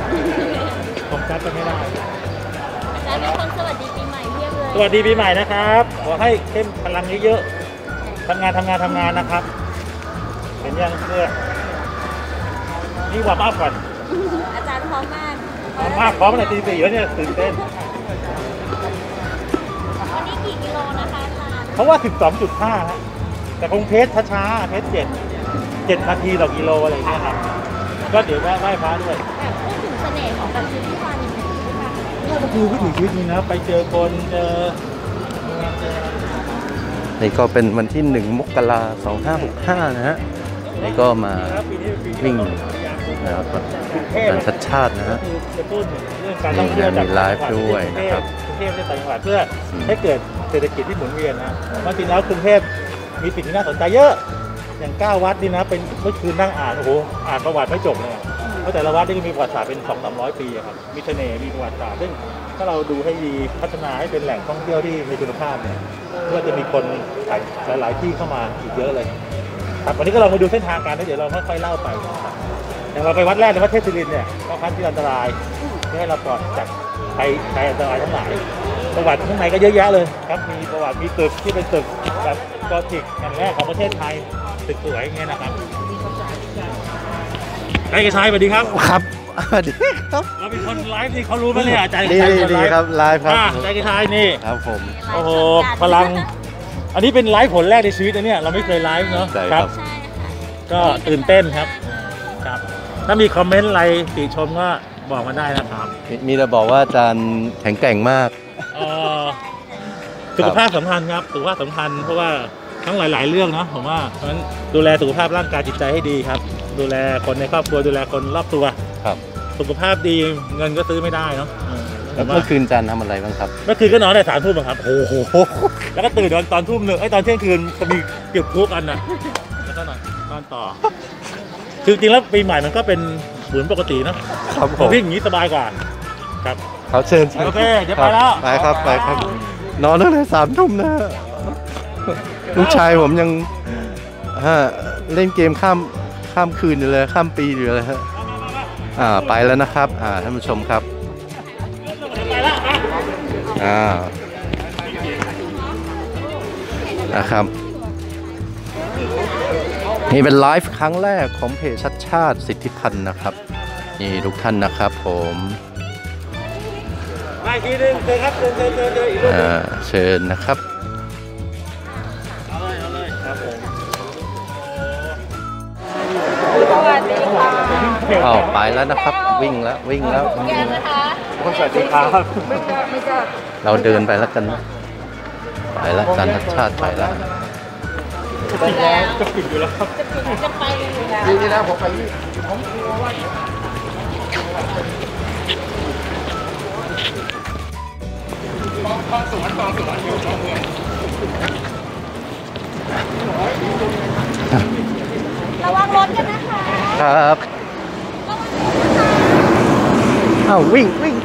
ผมจำกันไม่ได้อาจารย์เป็นคนสวัสดีปีใหม่เพียบเลยสวัสดีปีใหม่นะครับขอให้เข้มพลังเยอะๆทำงานนะครับเห็นยังเพื่อนี่ว่ามาก่อนอาจารย์พร้อมมากพร้อมในตีสี่แล้วเนี่ยตื่นเต้นวันนี้กี่กิโลนะคะอาจารย์เพราะว่า 12.5 ฮะแต่คงเพชรช้าเพชร7 นาทีต่อกิโลอะไรเงี้ยครับก็เดี๋ยวไหว้พระด้วยพูดถึงเสน่ห์ของแบบชีวิตวันนี้ค่ะนี่ก็คือวิถีชีวิตนี้นะไปเจอคนนี่ก็เป็นวันที่1 มกราคม 2565นะฮะนี่ก็มาวิ่งนะครับการชัดชาตินะฮะนี่นะมีไลฟ์ด้วยนะครับกรุงเทพได้ต่างจังหวัดเพื่อให้เกิดเศรษฐกิจที่หมุนเวียนนะจริงแล้วกรุงเทพมีสิ่งที่น่าสนใจเยอะอย่าง9 วัดนี่นะเป็นเมื่อคืนนั่งอ่านโอ้โหอ่านประวัติไม่จบเลยเพราะแต่ละวัดนี่ก็มีประวัติศาสตร์เป็น 200-300 ปีครับมีเสน่ห์มีประวัติศาสตร์ซึ่งถ้าเราดูให้ดีพัฒนาให้เป็นแหล่งท่องเที่ยวที่มีคุณภาพเนี่ยก็จะมีคนหลายที่เข้ามาอีกเยอะเลยครับวันนี้ก็ลองมาดูเส้นทางกันแล้วเดี๋ยวเราค่อยๆเล่าไปอย่างเราไปวัดแรกในวัดเทพศิรินทร์เนี่ยก็พักที่อันตรายเพื่อให้เราปลอดจากภัยอันตรายทั้งหลายประวัติข้างในก็เยอะแยะเลยครับมีประวัติมีตึกที่เป็นตึกแบบกอธิกแห่งแรกของประเทศไทยตึกสวยอย่างเงี้ยนะครับไอ้กระชายสวัสดีครับครับสวัสดีครับเราเป็นคนไลฟ์นี่เขารู้ไหมเนี่ยอาจารย์ดีครับไลฟ์ครับไอ้กระชายนี่ครับผมโอ้โหพลังอันนี้เป็นไลฟ์ผลแรกในชีวิตนะเนี่ยเราไม่เคยไลฟ์เนาะครับก็ตื่นเต้นครับถ้ามีคอมเมนต์อะไรติชมก็บอกมาได้นะครับมีแต่บอกว่าอาจารย์แข็งแกร่งมากสุขภาพสำคัญครับสุขภาพสำคัญเพราะว่าทั้งหลายๆเรื่องนะผมว่าเพราะฉะนั้นดูแลสุขภาพร่างกายจิตใจให้ดีครับดูแลคนในครอบครัวดูแลคนรอบตัวครับสุขภาพดีเงินก็ซื้อไม่ได้เนาะแล้วเมื่อคืนอาจารย์ทำอะไรบ้างครับเมื่อคืนก็นอนได้3 ทุ่มครับโอ้โหแล้วก็ตื่นตอนทุ่มหนึ่งตอนเที่ยงคืนก็มีเก็บคุกอันน่ะแล้วก็นอนต่อคือจริงแล้วปีใหม่มันก็เป็นเหมือนปกตินะครับผมวิ่งอย่างนี้สบายกว่าครับเขาเชิญโอเคเดี๋ยวไปแล้วไปครับนอนตั้งแต่3 ทุ่มนะลูกชายผมยังเล่นเกมข้ามคืนอยู่เลยข้ามปีอยู่เลยฮะไปแล้วนะครับท่านผู้ชมครับนะครับนี่เป็นไลฟ์ครั้งแรกของเพจชัดชาติสิทธิพันธ์นะครับนี่ทุกท่านนะครับผมมาทีนึงเลยครับเดินเชิญนะครับเอาเลยครับผมสวัสดีค่ะไปแล้วนะครับวิ่งแล้วแกนะคะสวัสดีครับเราเดินไปแล้วกันไปแล้วอาจารย์ชัดชาติไปแล้วจะปิดอยู่แล้วครับจะไปอยู่แล้วนี่นะผมไปผมกลัวว่ากองสวนอยู่กองเมืองระวังรถกันนะคะครับวิ่ง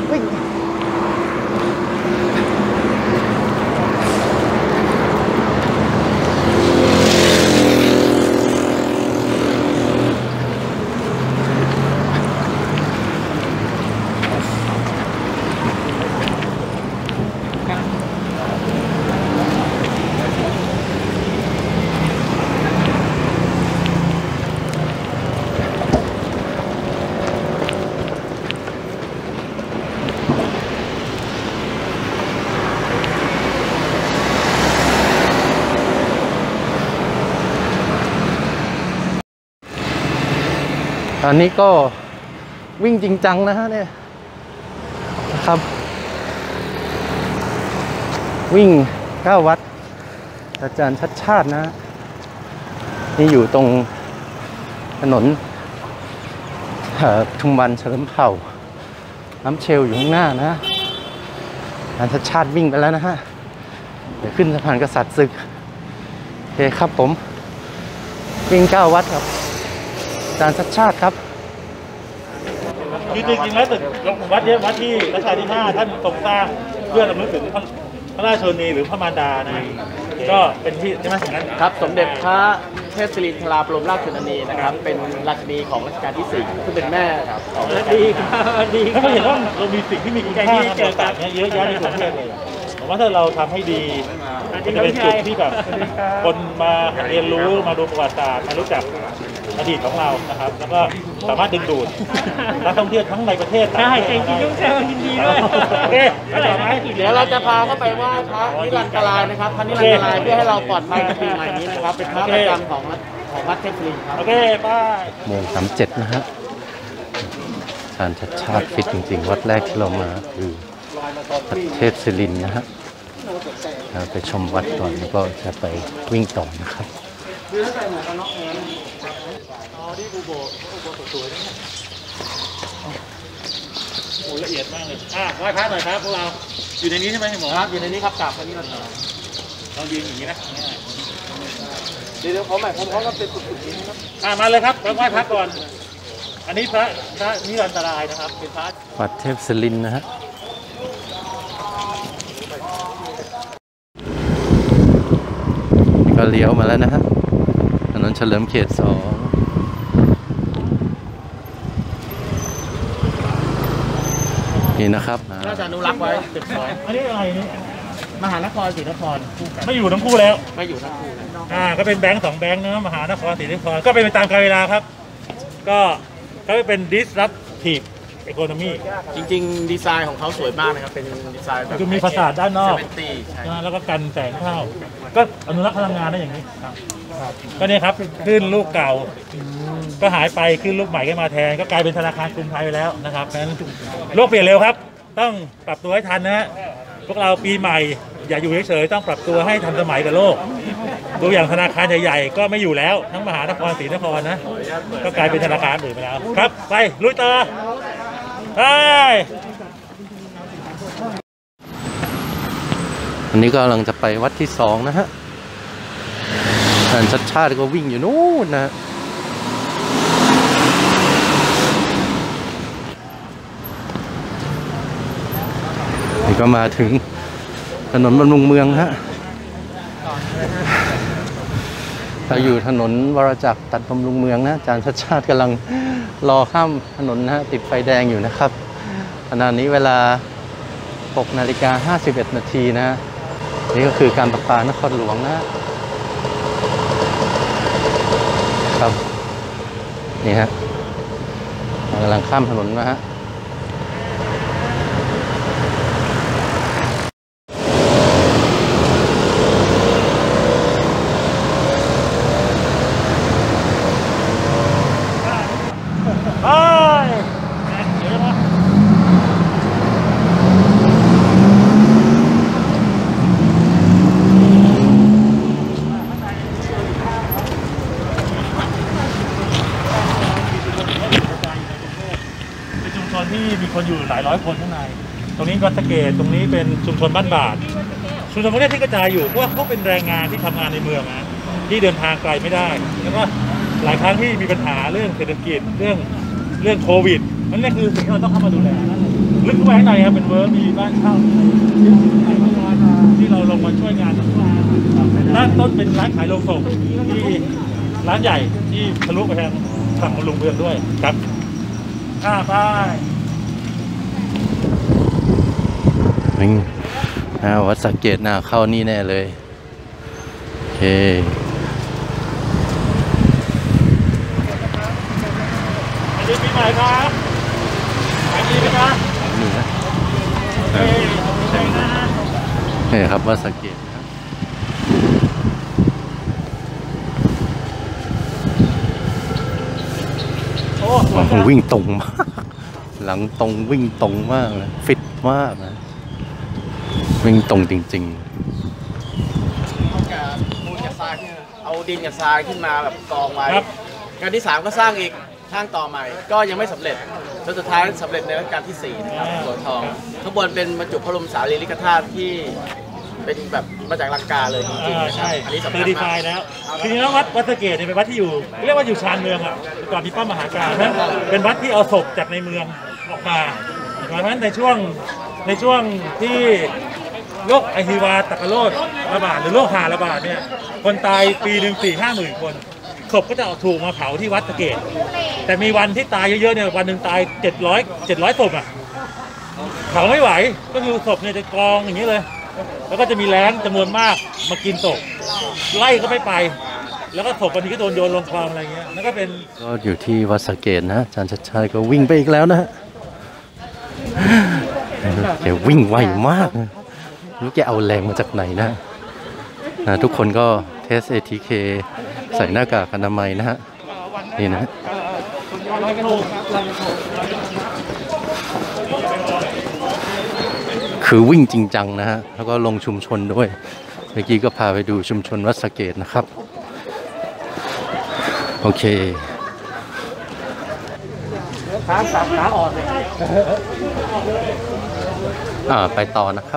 ตอนนี้ก็วิ่งจริงจังนะฮะเนี่ยนะครับวิ่ง9 วัดอาจารย์ชัดชาตินะนี่อยู่ตรงถนนทุมวันเฉลิมเผ่าน้ำเชลอยู่ข้างหน้านะอาจารย์ชัดชาติวิ่งไปแล้วนะฮะเดี๋ยวขึ้นสะพานกษัตริย์ศึกโอเคครับผมวิ่ง9 วัดครับอาจารย์ชัดชาติครับจริงๆแล้วตึกวัดเนี้ยวัดที่รัชกาลที่ 5ท่านทรงสร้างเพื่อรำลึกถึงพระราชชนนีหรือพระมารดานะก็เป็นที่ใช่ไหมอย่างนั้นครับสมเด็จพระเทพศิรินทราบรมราชชนนีนะครับเป็นราชินีของรัชกาลที่4ซึ่งเป็นแม่ของรัชกาลที่ดีถ้าเราเห็นว่าเรามีสิ่งที่มีคุณค่าต่างๆเนี่ยเยอะแยะในกรุงเทพเลยผมว่าถ้าเราทำให้ดีมันจะเป็นจุดที่แบบคนมาเรียนรู้มาดูประวัติศาสตร์มารู้จักอดีตของเรานะครับแล้วก็สามารถดึงดูดนักท่องเที่ยวทั้งในประเทศได้จริงๆยุ่งแซวยินดีด้วยโอเคไม่ต่อไหมเดี๋ยวเราจะพาเข้าไปไหว้พระนิรันตรายนะครับพระนิรันตรายเพื่อให้เราปลอดภัยในปีใหม่นี้นะครับเป็นพระประจำของวัดเทพศิรินครับโอเคป้ายโมง37นะฮะอาจารย์ชัดชาติฟิตจริงๆ วัดแรกที่เรามาคือวัดเทพศิรินทร์นะฮะไปชมวัดก่อนแล้วก็จะไปวิ่งต่อนะครับที่บูโบสวยๆนะโอ้ละเอียดมากเลยไหว้พระหน่อยครับพวกเราอยู่ในนี้ใช่ไหมหมอครับอยู่ในนี้ครับกราบพระนิรันตรายเรายืนอย่างนี้นะเดี๋ยวผมใหม่ผมก็เป็นสุดๆนี้นะครับมาเลยครับไหว้พระก่อนอันนี้พระนิรันตรายนะครับเป็นพระวัดเทพศิรินทร์นะฮะก็เลี้ยวมาแล้วนะฮะถนนเฉลิมเขต2นี่นะครับน่าจะอนุรักษ์ไว้เป็นซอยอันนี้อะไรนี่มหานครศรีนครคู่กันไม่อยู่ทั้งคู่แล้วไม่อยู่ทั้งคู่ก็เป็นแบงค์2แบงค์นะมหานครศรีนครก็เป็นไปตามกาลเวลาครับก็เป็น disruptive economy จริงๆดีไซน์ของเขาสวยมากนะครับเป็นดีไซน์แบบคือมีฟาสาดด้านนอกใช่แล้วก็กันแสงเข้าก็อนุรักษ์พลังงานได้อย่างนี้ครับก็เนี่ยครับขึ้นลูกเก่าก็หายไปขึ้นลูกใหม่ก็มาแทนก็กลายเป็นธนาคารกรุงไทยไปแล้วนะครับเพราะฉะนั้นโลกเปลี่ยนเร็วครับต้องปรับตัวให้ทันนะฮะพวกเราปีใหม่อย่าอยู่เฉยๆต้องปรับตัวให้ทันสมัยกับโลกตัวอย่างธนาคารใหญ่ๆก็ไม่อยู่แล้วทั้งมหานครศรีนครนะก็กลายเป็นธนาคารอื่นไปแล้วครับไปลุยต่อไปวันนี้ก็กำลังจะไปวัดที่2นะฮะอาจารย์ชัดชาติก็วิ่งอยู่นู้นนะนี่ก็มาถึงถนนบำรุงเมืองฮะเราอยู่ถนนวรจักรตัดบำรุงเมืองนะอาจารย์ชัดชาติกำลังรอข้ามถนนนะฮะติดไฟแดงอยู่นะครับขณะนี้เวลา 6:51 นาทีนะนี่ก็คือการประปานครหลวงนะครับนี่ฮะกำลังข้ามถนนมาฮะที่มีคนอยู่หลายร้อยคนข้างในตรงนี้วัดสะเกษตรงนี้เป็นชุมชนบ้านบาทชุมชนพวกนี้ที่กระจายอยู่เพราะว่าเขาเป็นแรงงานที่ทำงานในเมืองนะที่เดินทางไกลไม่ได้แล้วก็หลายครั้งที่มีปัญหาเรื่องเศรษฐกิจเรื่องโควิดนั่นแหละคือสิ่งที่เราต้องเข้ามาดูแลลึกเข้าไปข้างในครับเป็นเวิร์กมีบ้านเช่าที่เราลงมาช่วยงานทั้งวันด้านต้นเป็นร้านขายโลงศพที่ร้านใหญ่ที่ทะลุไปทางฝั่งบำรุงเมืองด้วยครับไปวิ่งวัดสะเกษหน้าเข้านี่แน่เลยโอเคสวัสดีปีใหม่ครับสวัสดีไหมครับนี่นะนี่ครับวัดสะเกษวิ่งตรงมากหลังตรงวิ่งตรงมากเลยฟิตมากนะวิ่งตรงจริงเอาดินกับทรายขึ้นมาแบบกองไว้การที่3ก็สร้างอีกสร้างต่อใหม่ก็ยังไม่สำเร็จจนสุดท้ายสำเร็จในรัชกาลที่4นะครับหัวทองข้างบนเป็นบรรจุพระบรมสารีริกธาตุที่เป็นแบบมาจากลังกาเลยจริงๆนะครับอันนี้สำคัญมากดีไซน์แล้วทีนี้วัดสะเกษเนี่ยเป็นวัดที่อยู่เรียกว่าอยู่ชานเมืองอ่ะก่อนมีป้อมมหาการนั้นเป็นวัดที่เอาศพจากในเมืองออกมาเพราะฉะนั้นในช่วงที่โรคไอฮิวาตกโรคระบาดหรือโรคหาระบาดเนี่ยคนตายปีหนึ่ง4-5 หมื่นคนศพก็จะถูกมาเผาที่วัดสะเกษแต่มีวันที่ตายเยอะๆเนี่ยวันหนึ่งตาย700ศพอ่ะเผาไม่ไหวก็คือศพเนี่ยจะกองอย่างนี้เลยแล้วก็จะมีแรงจำนวนมากมากินศพไล่ก็ไม่ไปแล้วก็ศพบางทีก็โดนโยนลงคลองอะไรเงี้ยนั่นก็เป็นก็อยู่ที่วัดสะเกษนะอาจารย์ชัดชัยก็วิ่งไปอีกแล้วนะฮะแกวิ่งไวมากนะรู้แกเอาแรงมาจากไหนนะทุกคนก็เทส ATK ใส่หน้ากากอนามัยนะฮะนี่นะคือวิ่งจริงจังนะฮะแล้วก็ลงชุมชนด้วยเมื่อกี้ก็พาไปดูชุมชนวัดสะเกษนะครับโอเคขาอ่อนเลยไปต่อนะครับ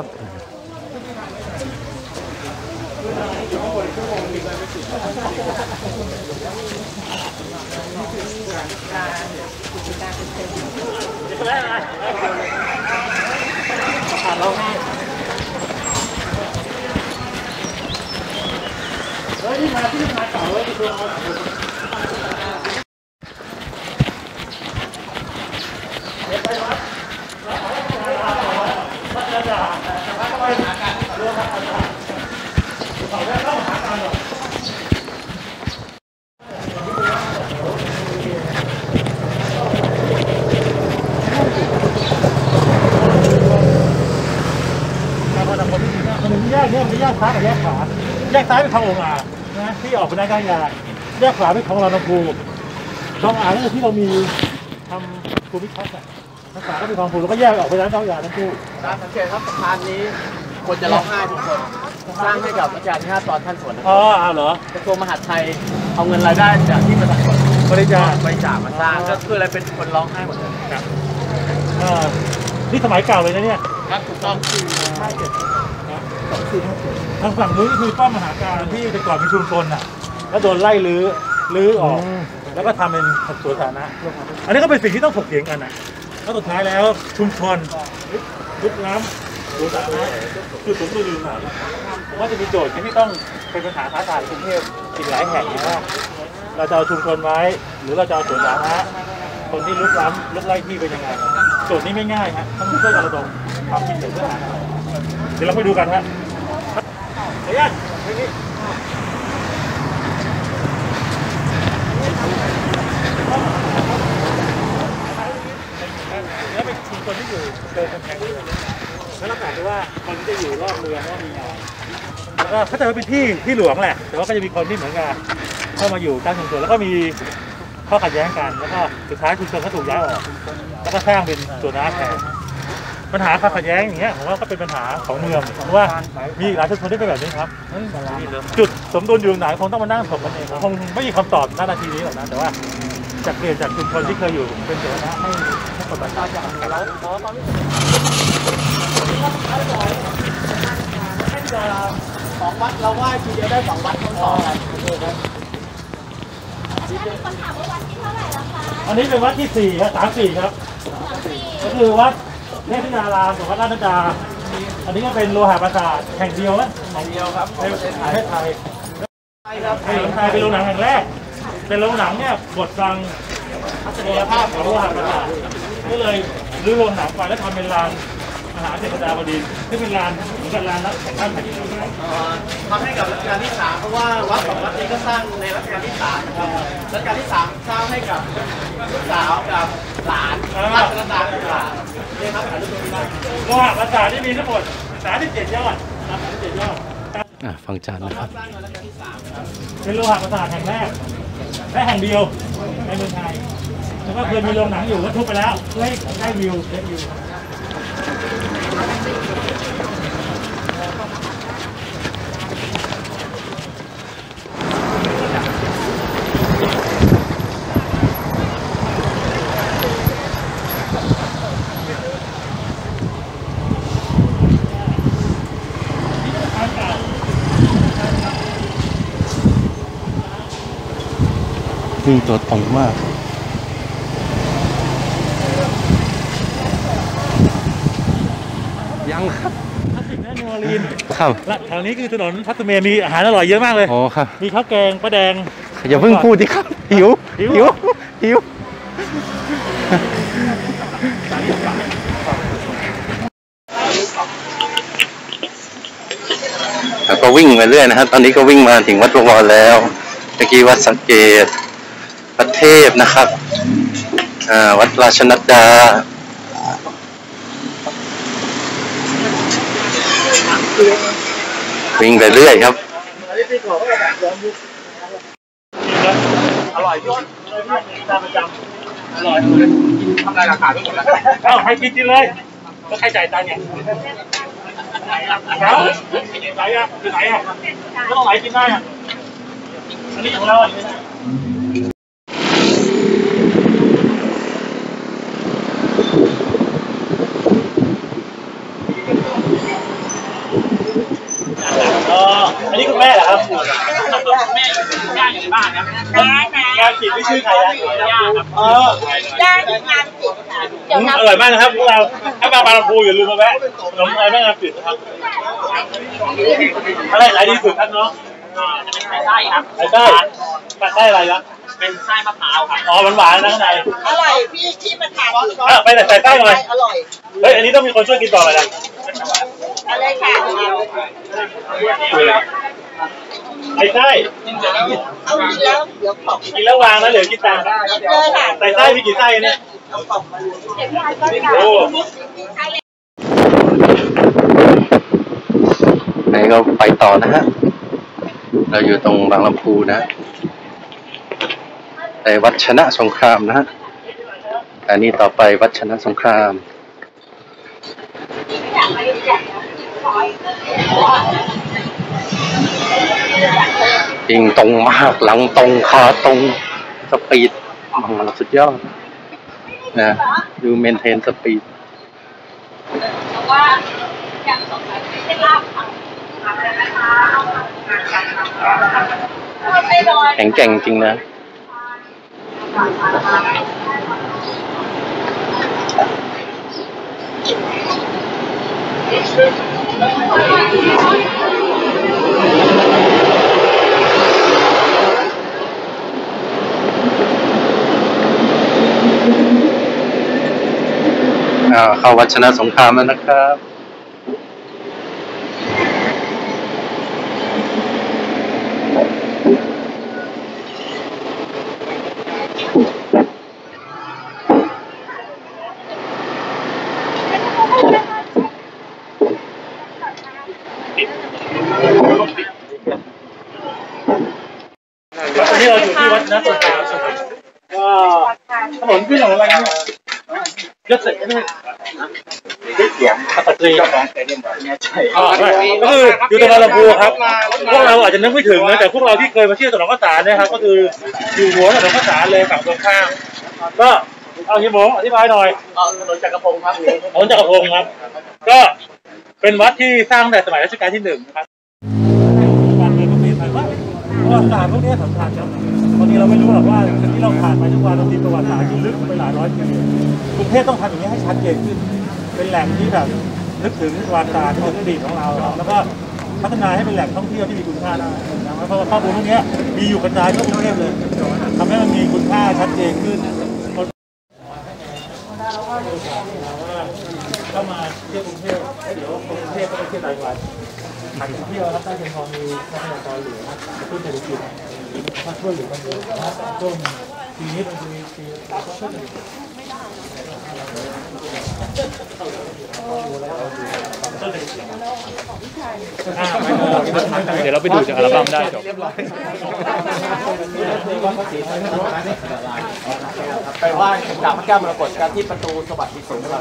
แยกซ้ายกับแยกขวาแยกซ้ายเป็นคลององค์อ่างนะที่ออกไปได้ก้ายาแยกขวาเป็นคลองลำพูคลองอ่างก็คือที่เรามีทำภูมิทัศน์ทางขวาก็เป็นคลองพูแล้วก็แยกออกไปด้านก้ายาทั้งคู่ตามสังเกตครับสะพานนี้คนจะร้องไห้ทุกคนสร้างให้กับรัชกาลที่ 5ตอนท่านสวนเหรอกระทรวงมหาดไทยเอาเงินรายได้จากที่ประชาชนบริจาคมาสร้างก็คืออะไรเป็นคนร้องไห้หมดเลยครับนี่สมัยเก่าเลยนะเนี่ยครับถูกต้องทางฝั่งนู้นคือป้อมมหาการที่แต่ก่อนเป็นชุมชนน่ะแล้วโดนไล่ลื้อออกแล้วก็ทำเป็นสวนสาธารณะอันนี้ก็เป็นสิ่งที่ต้องถกเถียงกันนะแล้วสุดท้ายแล้วชุมชนลุกล้ำสวนสาธารณะคือสมดุลอยู่ไหนผมว่าจะมีโจทย์ที่ต้องเป็นปัญหาท้าทายกรุงเทพอีกหลายแห่งนะเราจะเอาชุมชนไว้หรือเราจะเอาสวนสาธารณะคนที่ลุกล้ำลุกไล่ที่เป็นยังไงโจทย์นี้ไม่ง่ายฮะต้องช่วยกันระดมความคิดเห็นเพื่อหาเดี๋ยวเราไปดูกันฮะเดี๋ยวนี้แล้วเป็นชุมชนที่อยู่เดินกำแพงแล้วเราแปลกดูว่าคนที่จะอยู่รอบเมืองว่ามีงานแล้วก็เข้าใจว่าเป็นที่หลวงแหละแต่ว่าก็จะมีคนที่เหมือนกันเข้ามาอยู่ตั้งชุมชนแล้วก็มีข้อขัดแย้งกันแล้วก็สุดท้ายชุมชนก็ถูกย้ายออกแล้วก็สร้างเป็นสวนน้ำแทนปัญหาขัดแย้งอย่างเงี้ยผมว่าก็เป็นปัญหาของเมืองเพราะว่ามีหลายชุมชนที่เป็นแบบนี้ครับจุดสมดุลอยู่ไหนคงต้องมานั่งถกกันเองคงไม่มีคำตอบณนาทีนี้หรอกนะแต่ว่าจะเปลี่ยนจากชุมชนที่เคยอยู่เป็นสวนน้ำให้คนประชาชนแล้ว 2 วัดเราไหว้ทีเดียวได้2 วัดทั้งสองกันมีคนถามว่าวัดที่เท่าไหร่แล้วคะอันนี้เป็นวัดที่4ครับ34ครับก็คือวัดเทพธิดารามกับวัดราชดาอันนี้ก็เป็นโลหะปราสาทแห่งเดียวนะแห่งเดียวครับในประเทศไทยเป็นโรงหนังแห่งแรกเป็นโรงหนังเนี่ยบทฟังทัศนียภาพของโลหะปราสาทก็เลยรื้อโรงหนังไปแล้วทำเป็นลานมหาเทพดาบดินทร์ที่เป็นลานเหมือนกับลานรัชกาลที่ทำให้กับรัชกาลที่ 3เพราะว่าวัด2 วัดนี้ก็สร้างในรัชกาลที่ 3นะครับรัชกาลที่ 3สร้างให้กับลูกสาวกับหลานรัชกาลที่ 3กับหลานนี่ครับถ่ายรูปตรงนี้ได้โลหะปราสาทที่มีทั้งหมด37 ยอด37 ยอดฟังจานนะครับเป็นโลหะปราสาทแห่งแรกและแห่งเดียวในเมืองไทยแล้วก็เคยมีโรงหนังอยู่ก็ทุบไปแล้วเพื่อให้ได้วิววิ่งตัวตรงมากยังครับคลาสสิกนะนิวออร์ลีนส์ครับและแถวนี้คือถนนพัทเมมีอาหารอร่อยเยอะมากเลยอ๋อครับมีข้าวแกงปลาแดงอย่าเพิ่งพูดดิครับหิวหิวแล้วก็วิ่งไปเรื่อยนะครับตอนนี้ก็วิ่งมาถึงวัดบวรแล้วเมื่อกี้วัดสังเกตวัดเทพนะครับวัดราชนัดดาวิ่งไปเรื่อยครับอร่อยพี่อ้นตามประจำอร่อยทำลายราคาทุกคนแล้วเอ้าให้กินเลยก็ใครจ่ายตังค์เนี่ยครับไหนอ่ะคือไหนอ่ะก็ต้องไหนกินได้อ่ะอันนี้ของเราอ่ะอันนี้คุณแม่เหรอครับแม่ย่าอยู่ในบ้านครับงานจิตไม่ชื่อใครนะย่าครับย่างงานจิตค่ะเดี๋ยวนะอร่อยมากนะครับพวกเราถ้ามาบางลำพูอย่าลืมมาแวะขนมอร่อยมากงานจิตนะครับอะไรขายดีสุดครับน้องไส้ครับไส้อะไรนะเป็นไส้มะพร้าวครับอ๋อหวานๆนะข้างในอร่อยพี่ที่มาทานไปใส่ไส้หน่อยอร่อยเฮ้ยอันนี้ต้องมีคนช่วยกินต่อเลยนะอะไรค่ะไอ้ไส้เอากินแล้วเดี๋ยวขอบกินแล้ววางแล้วเดี๋ยวกินตามเลยค่ะใส่ไส้มีกี่ไส้เนี่ยโอ้ไหนก็ไปต่อนะฮะเราอยู่ตรงบางลำพูนะแต่วัดชนะสงครามนะฮะอันนี้ต่อไปวัดชนะสงครามยิงตรงมากหลังตรงขาตรงสปีดมันสุดยอดนะดูเมนเทนสปีดแข็งแกร่งจริงนะเข้าวัดชนะสงครามแล้วนะครับตอนนี้เราอยู่ที่วัดนะสงครามก็ถนนขึ้นของอะไรเนี่ยยศเสร็จใช่ไหมเสียงปัตตรีก็คืออยู่ตรงบางลำพูครับพวกเราอาจจะนึกไม่ถึงนะแต่พวกเราที่เคยมาเที่ยวถนนข้าวสารนะครับก็คืออยู่หัวถนนข้าวสารเลยฝั่งตรงข้ามก็เอาที่ผมอธิบายหน่อยถนนจักรพงศ์ครับถนนจักรพงศ์ครับก็เป็นวัดที่สร้างแต่สมัยรัชกาลที่1ครับวันเลยก็มีหมายว่าประวัติศาสตร์พวกนี้สำคัญครับบางทีเราไม่รู้หรอกว่าที่เราผ่านไปทุกวันเรามีประวัติศาสตร์ที่ลึกไปหลายร้อยปีกรุงเทพต้องทำอย่างนี้ให้ชัดเจนขึ้นเป็นแหล่งที่แบบนึกถึงประวัติศาสตร์ที่เป็นอดีตของเราแล้วก็พัฒนาให้เป็นแหล่งท่องเที่ยวที่มีคุณค่าได้เพราะว่าข้อมูลพวกนี้มีอยู่กระจายทั่วกรุงเทพเลยทำให้มันมีคุณค่าชัดเจนขึ้นเข้ามาเที่ยวกรุงเทพเดี๋ยวกรุงเทพก็ไปเที่ยวต่างจังหวัดหาเที่ยวครับใต้เพียงพอมีทรัพยากรเหลือกระตุ้นเศรษฐกิจมาช่วยเหลือกันเยอะช่วงปีนี้เป็นปีช่วยเดี๋ยวเราไปดูจากอัลบั้มได้จบไปไหว้กราบพระแก้วมรกตกันที่ประตูสวัสดิสงฆ์ครับ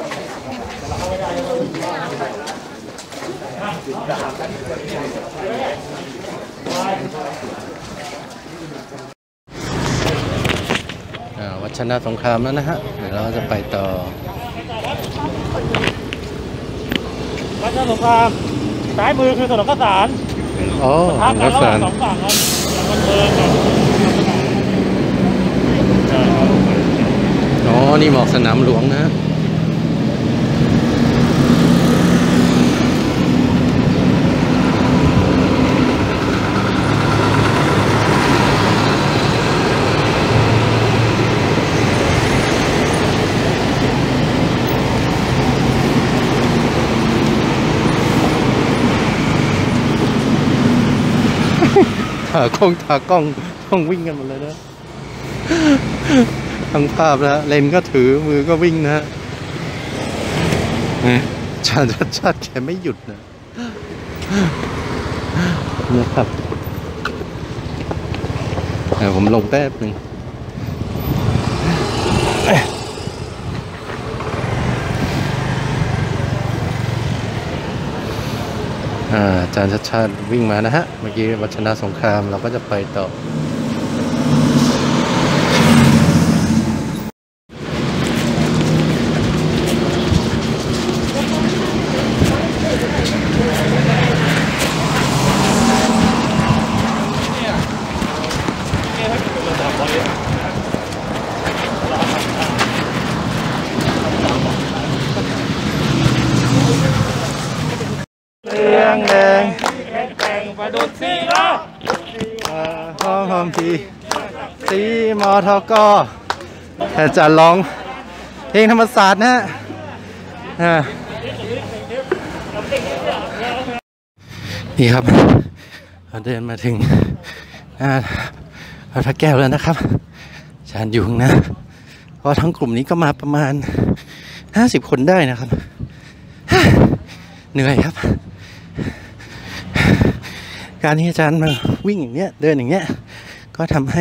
วัดชนะสงครามแล้วนะฮะเดี๋ยวเราจะไปต่อวัดชนะสงครามซ้ายมือคือถนนข้าวสารอ๋อถนนข้าวสาร2ฝั่งครับมันเดินอ๋อนี่หมอกสนามหลวงนะตากล้องต้องวิ่งกันหมดเลยนะทั้งภาพแล้วเลนก็ถือมือก็วิ่งนะชาติแกไม่หยุดนะครับเดี๋ยวผมลงแป๊บหนึ่งอาจารย์ชัดชาติวิ่งมานะฮะเมื่อกี้วัชนะสงครามเราก็จะไปต่อแดงประดุษสีล้อหอมทีสีมอทกอาจารย์ร้องเพลงธรรมศาสตร์นะฮะนี่ครับเราเดินมาถึงวัดพระแก้วแล้วนะครับอาจารย์อยู่ข้างหน้าเพราะทั้งกลุ่มนี้ก็มาประมาณ50 คนได้นะครับเหนื่อยครับการที่อาจารย์มาวิ่งอย่างเนี้ยเดินอย่างเนี้ยก็ทำให้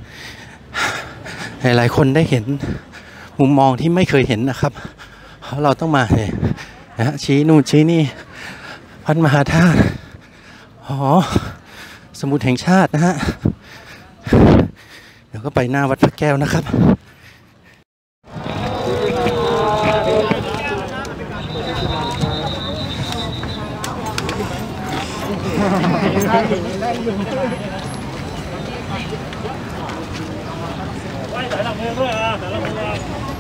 หลายๆคนได้เห็นมุมมองที่ไม่เคยเห็นนะครับเพราะเราต้องมานะชี้นู่นชี้นี่วัดมหาธาตุสมุดแห่งชาตินะฮะเดี๋ยวก็ไปหน้าวัดพระแก้วนะครับไหว้สายหลักเมืองด้วยสายหลักเมือง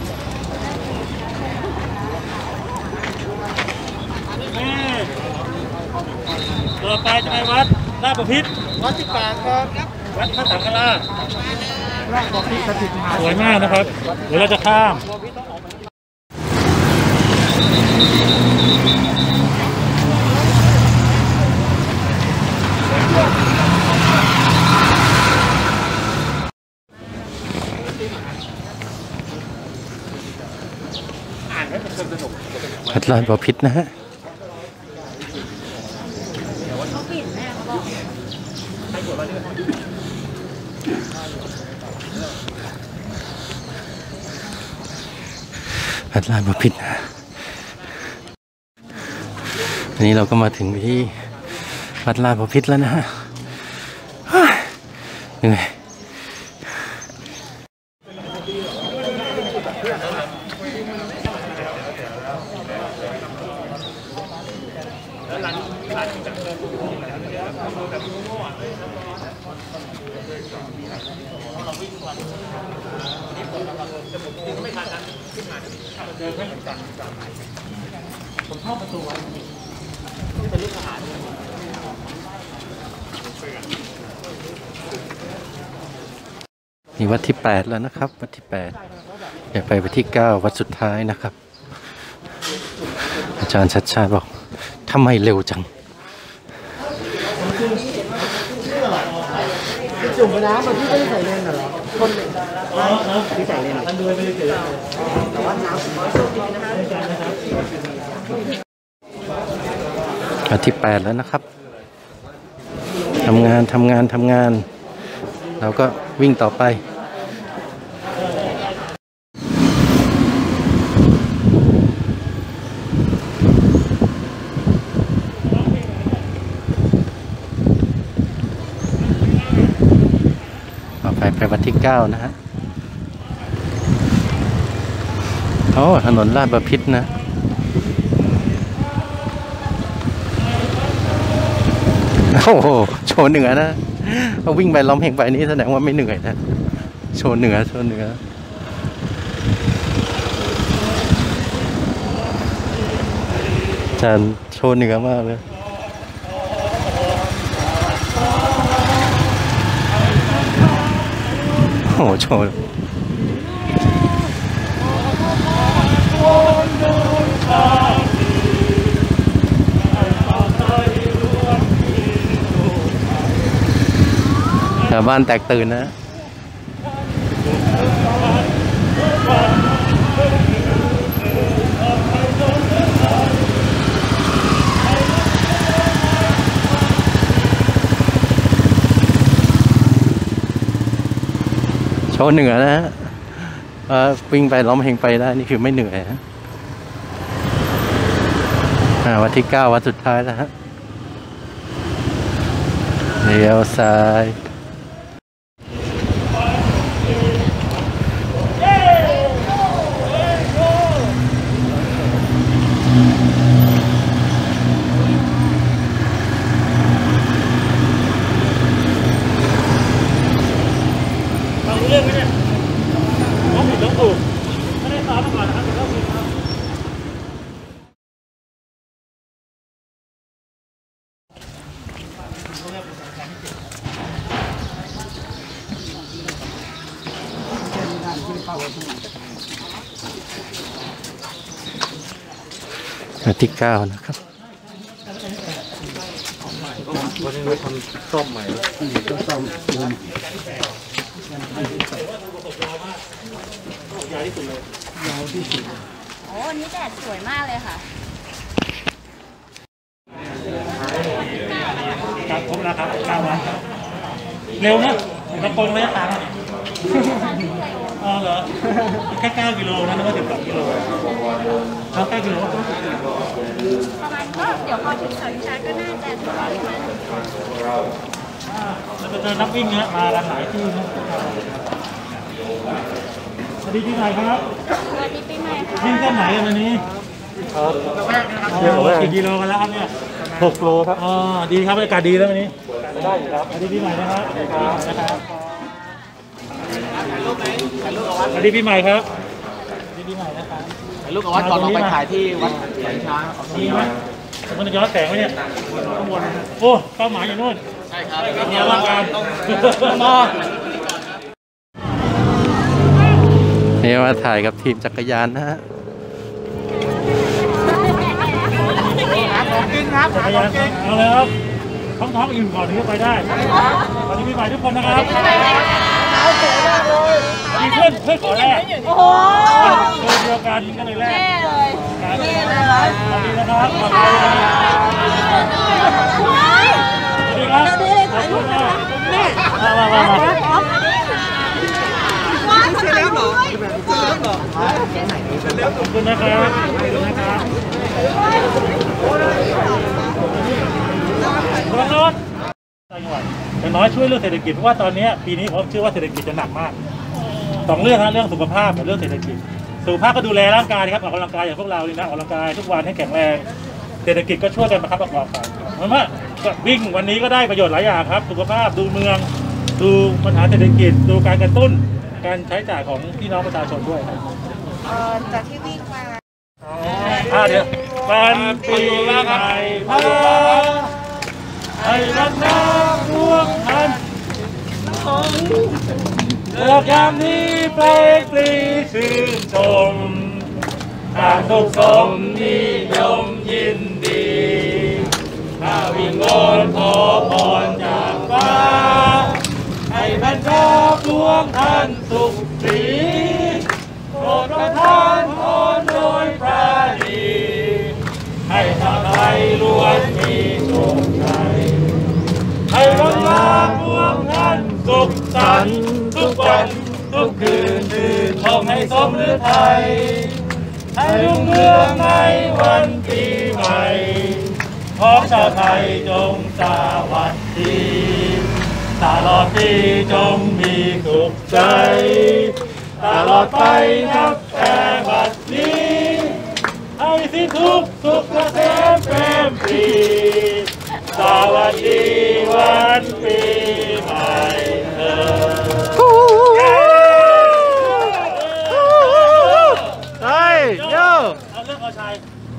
ต่อไปจะไปวัดราชบพิตรวัดที่8ครับวัดพระสังฆราชราชบพิตรสถิตมหาสวยมากนะครับเดี๋ยวเราจะข้ามวัดราชบพิตรนะฮะวัดราชบพิตรนะอันนี้เราก็มาถึงที่วัดราชบพิตรแล้วนะฮะเหนื่อยผมเข้าประตูไว้ที่เป็นลูกทหารนี่วัดที่8แล้วนะครับวัดที่8เดี๋ยวไปวัดที่9วัดสุดท้ายนะครับอาจารย์ชัดชาติบอกทำไมเร็วจังจุ่มไปน้ำมันที่ไม่ได้ใส่เลนเหรอคนที่ใส่เลนท่านด้วยไม่ได้เจอแต่ว่าน้ำวัดที่8แล้วนะครับทำงานเราก็วิ่งต่อไปไปวัดที่9นะฮะถนนลาดบพิตรนะโอ้โหโชว์เหนือนะเอาวิ่งไปล้อมเพลงไปนี้แสดงว่าไม่เหนื่อยนะโชว์เหนืออาจารย์โชว์เหนือมากเลยโอ้โหโชว์ชาวบ้านแตกตื่นนะโชว์เหนือนะฮะวิ่งไปร้องเพลงไปได้นี่คือไม่เหนื่อยนะวันที่ 9 วันสุดท้ายแล้วฮะเลี้ยวซ้ายเรื่องไหมเนี่ยต้องผิดต้องถูกไม่ได้ซ้อมมาก่อนนะครับต้องผิดครับวันที่ 9 นะครับวันนี้เราทำซ่อมใหม่ต้องซ่อมยาวที่สุดเลยยาวที่สุดโอ้อันนี้แดดสวยมากเลยค่ะการครบแล้วครับ9 วันเร็วนะตะโกนระยะทางอ๋อเหรอแค่9 กิโลนะนึกว่า12 กิโลแล้ว9 กิโลประมาณก็เดี๋ยวพอถึงสวนชาก็น่าจะถึงแล้วนะเราจะเจอนักวิ่งเนี่ยมากันหลายที่นะสวัสดีพี่ใหม่ครับสวัสดีปีใหม่ค่ะวิ่งเส้นไหนกันวันนี้กี่กิโลกันแล้วครับเนี่ย6 โลครับอ๋อดีครับอากาศดีแล้ววันนี้ได้ครับสวัสดีพี่ใหม่นะครับนะครับสวัสดีพี่ใหม่ครับสวัสดีพี่ใหม่นะครับถ่ายรูปกับวัดก่อนเราไปถ่ายที่วัดสวนช้างดีไหมมันจะย้อนแสงไหมเนี่ยข้างบนโอ้เป้าหมายอยู่นู่นใช่ครับเดี๋ยวร่างกายนี่มาถ่ายกับทีมจักรยานนะฮะกินครับจักรยานเอาเลยครับท้องอิ่มก่อนถึงจะไปได้สวัสดีพี่ใหม่ทุกคนนะครับมีเพื่อนขอแรกโอ้โหตัวเดียวกันก็เลยแรกเท่เลยสวัสดีนะครับสวัสดีครับขอบคุณมากมาขอบคุณนะครับรถจังหวัดแต่น้อยช่วยเรื่องเศรษฐกิจเพราะว่าตอนนี้ปีนี้ผมเชื่อว่าเศรษฐกิจจะหนักมาก2 เรื่องนะเรื่องสุขภาพกับเรื่องเศรษฐกิจสุขภาพก็ดูแลร่างกายครับออกกำลังกายอย่างพวกเราเลยนะออกกำลังกายทุกวันให้แข็งแรงเศรษฐกิจก็ช่วยกันประคับประคองไปเพราะว่าวิ่งวันนี้ก็ได้ประโยชน์หลายอย่างครับสุขภาพดูเมืองดูปัญหาเศรษฐกิจดูการกระตุ้นการใช้จ่ายของพี่น้องประชาชนด้วยครับจากที่วิ่งมาเดี๋ยววันปีใหม่พาให้รักน้ำร่วงทันเลือกยามนี้เพลงปรีชื่นชมต่างทุกสมนิยมยินดีข้าวิงวอนขอพรจากฟ้าให้บรรดาพวงท่านสุขสีโปรดประทานพรโดยพระดีให้ชาวไทยล้วนมีโชคชัยให้บรรดาพวงท่านสุขสันต์ทุกวันทุกคืนชื่นชมให้สมฤทัยให้รุ่งเรืองในวันปีใหม่ขอชาวไทยจงสวัสดีตลอดปีจงมีสุขใจตลอดไปนับแต่บัดนี้ให้สิ้นทุกข์สุขเกษมเปรมปรีสวัสดีวันปีใหม่เถิดเฮ้ยโยเอาเรื่องเอาชัย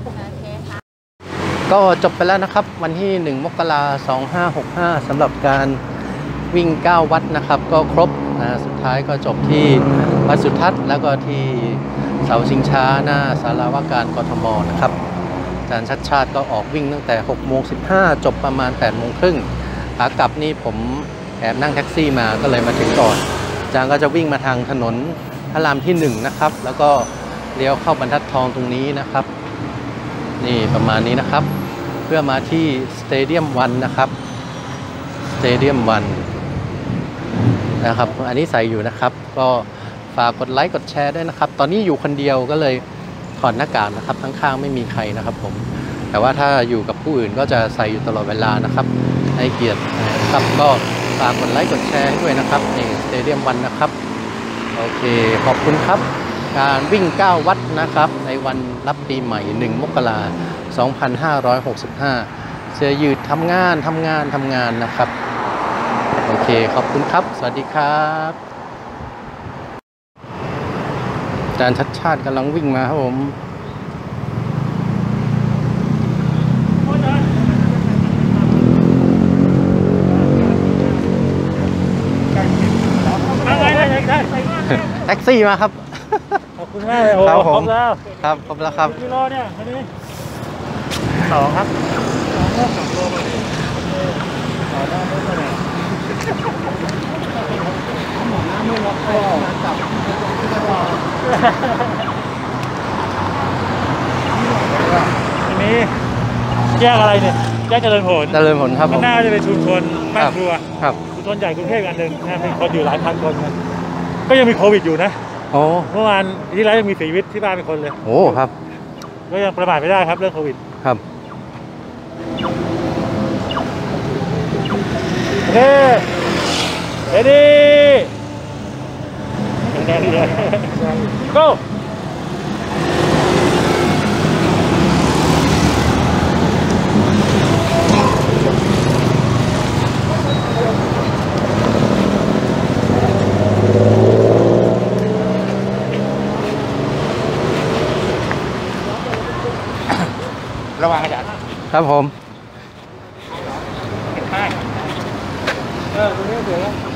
ก็จบไปแล้วนะครับวันที่ 1 มกราคม 2565 สำหรับการวิ่ง 9 วัดนะครับ ก็ครบนะสุดท้ายก็จบที่วัดสุทัศน์แล้วก็ที่เสาชิงช้าหน้าศาลาว่าการกทมนะครับอาจารย์ชัดชาติก็ออกวิ่งตั้งแต่ 6:15 จบประมาณ 8:30 ขากลับนี่ผมแอบนั่งแท็กซี่มาก็เลยมาถึงก่อนอาจารย์ก็จะวิ่งมาทางถนนพระรามที่1นะครับแล้วก็เลี้ยวเข้าบรรทัดทองตรงนี้นะครับนี่ประมาณนี้นะครับเพื่อมาที่สเตเดียมวันนะครับสเตเดียมวันนะครับอันนี้ใส่อยู่นะครับก็ฝากกดไลค์กดแชร์ด้วยนะครับตอนนี้อยู่คนเดียวก็เลยถอดหน้ากากนะครับข้างๆไม่มีใครนะครับผมแต่ว่าถ้าอยู่กับผู้อื่นก็จะใส่อยู่ตลอดเวลานะครับให้เกียรตินะครับก็ฝากกดไลค์กดแชร์ให้ด้วยนะครับนี่สเตเดียมวันนะครับโอเคขอบคุณครับการวิ่ง9วัดนะครับในวันรับปีใหม่1 มกราคม 2565เสื้อยืดทำงานนะครับโอเคขอบคุณครับสวัสดีครับอาจารย์ชัดชาติกำลังวิ่งมาครับผมแท็กซี่มาครับขอบคุณมากเลยโอ้ครับผมครบแล้วครับครบแล้วครับกิโลเนี่ยอันนี้2ครับ2โลมาดิต่อหน้าไม่เท่าไหร่อันนี้แยกอะไรเนี่ยแยกเจริญผลเจริญผลครับผข้างมหน้าจะเป็นชุมชนบ้านครัวครับชุมชนใหญ่กรุงเทพอันหนึ่งนะมีคนอยู่หลายพันคนนะก็ยังมีโควิดอยู่นะโอ้เมื่อวานที่แล้วยังมีเสียชีวิตที่บ้านเป็นคนเลยโอ้ครับก็ยังประมาทไม่ได้ครับเรื่องโควิดครับโอเคเรดี้แดงๆเลย go ระวังอาจารย์ครับผมตรงนี้เดี๋ยว